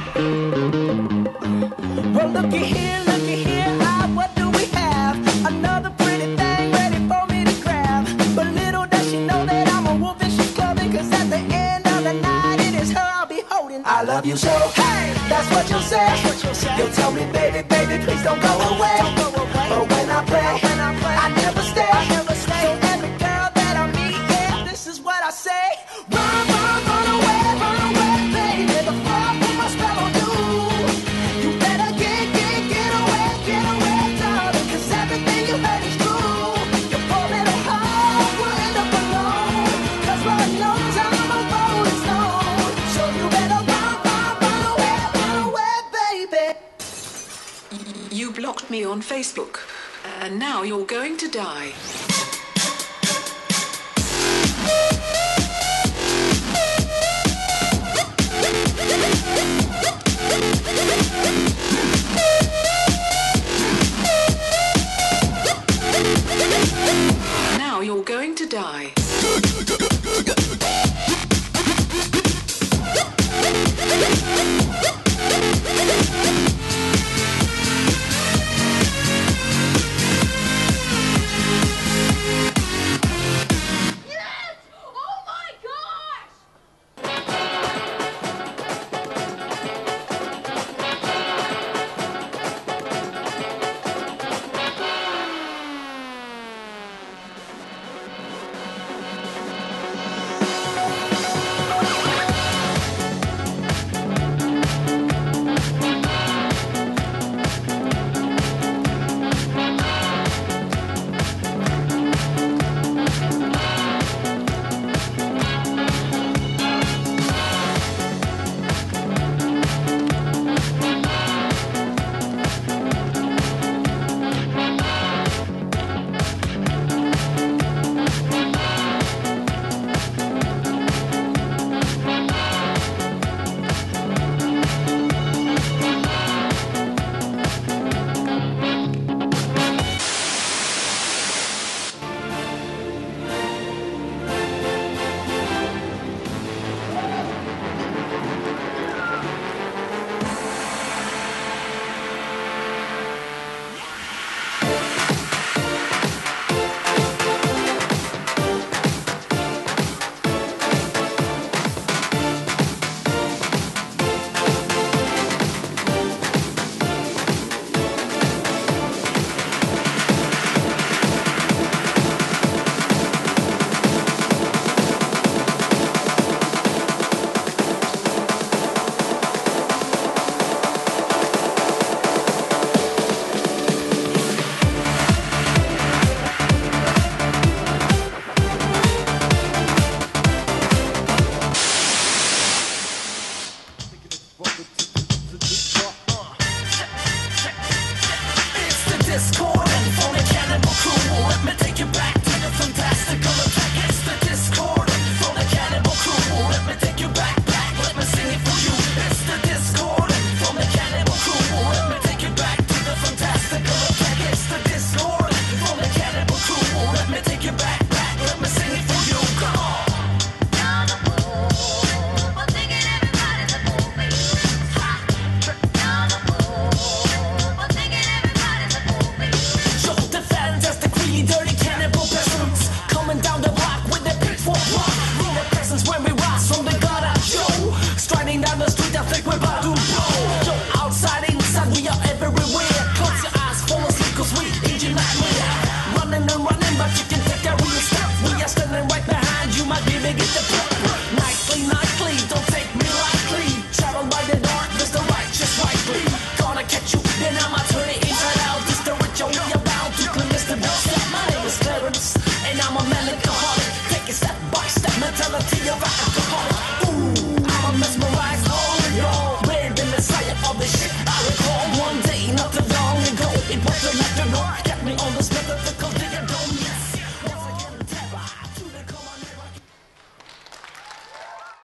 Well, looky here, what do we have? Another pretty thing ready for me to grab. But little does she know that I'm a wolf and she's clothing. Cause at the end of the night, it is her I'll be holding. I love you so, hey, that's what you'll say. You'll tell me, baby, baby, please don't go away. But when I pray, I never stay. So every girl that I meet, yeah, this is what I say. Run, run away, baby. Before I put my spell on you. You better get away, darling. Cause everything you heard is true. Your poor little heart will end up alone. Cause Lord knows I'm a rolling stone. So you better run away, baby. You blocked me on Facebook, and now you're going to die. Now you're going to die.